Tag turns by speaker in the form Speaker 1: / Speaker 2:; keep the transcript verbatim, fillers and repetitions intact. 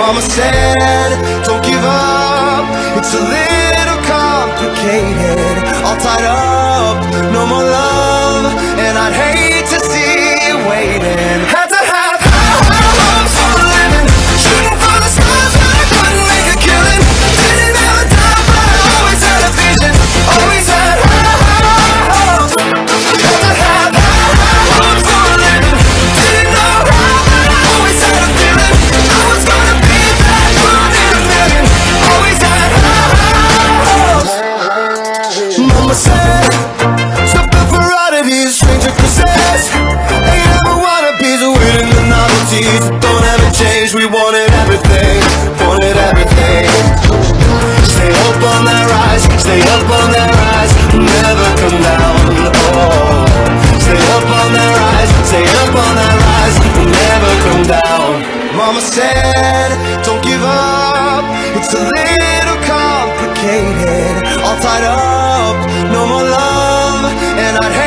Speaker 1: Mama said, don't give up, it's a little complicated. All tied up, no more love, and I'd hate to see you waiting. Had to have high, high hopes for a living, shooting for the stars when I couldn't make a killing. Didn't have a doubt, but I always had a vision, always had high, high hopes. Had to have high, high hopes for a living, didn't know how, but I always had a feeling I was gonna be that one in a million. Always had high, high hopes. Mama said, stop the varieties, stranger possess. Ain't ever wannabes, waiting the novelties. Don't ever change, we wanted everything, wanted everything. Stay up on that rise, stay up on that rise, never come down, oh. Stay up on that rise, stay up on that rise, never come down. Mama said, don't give up, it's a little complicated. All tied up, no more love, and I'd hate